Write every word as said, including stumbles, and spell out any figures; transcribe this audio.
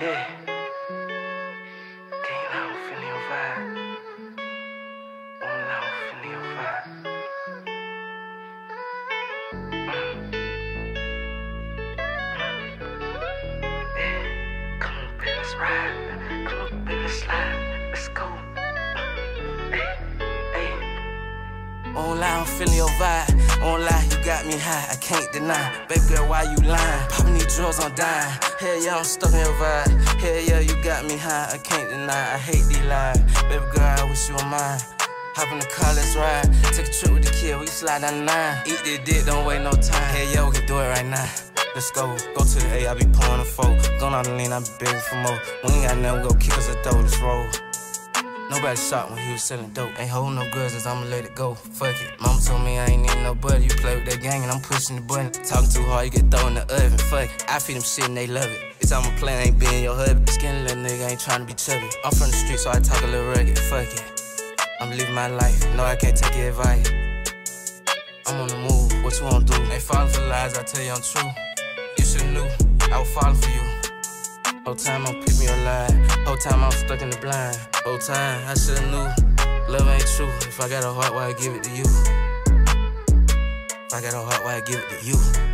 Yeah. Can't lie, I'm feeling your vibe. Won't lie, I'm feeling your vibe. Mm. Yeah. Come on, baby, let's ride. Come on, baby, let's slide. Let's go. Hey, hey. Won't lie, I'm feeling your vibe. Won't lie, you got me high, I can't deny. Baby girl, why you lying? Popping these drugs, I'm dying. Hell yeah, I'm stuck in your vibe. Hell yeah, you got me high, I can't deny. I hate these lies. Baby girl, I wish you were mine. Hop in the car, let's ride. Take a trip with the kid, we can slide down the line. Eat this dick, don't wait no time. Hell yeah, we can do it right now. Let's go, go to the A, I be pouring a four. Going out the lean, I be begging for more. We ain't got nothing, we go kick us a dough, let's roll. Nobody shot when he was selling dope. Ain't holding no grudges, I'ma let it go. Fuck it. Mama told me I ain't need no buddy. You play with that gang and I'm pushing the button. Talking too hard, you get thrown in the oven. Fuck it. I feed them shit and they love it. It's I'm a play, I ain't being your hubby. Skinny little nigga, ain't trying to be chubby. I'm from the street, so I talk a little rugged. Fuck it. I'm living my life. No, I can't take your advice. I'm on the move. What you wanna do? Ain't falling for lies, I tell you I'm true. You should've knew I was falling for you. Whole time I'm peeping your lie. Whole time I'm stuck in the blind. Whole time I should've knew love ain't true. If I got a heart, why I give it to you? If I got a heart, why I give it to you?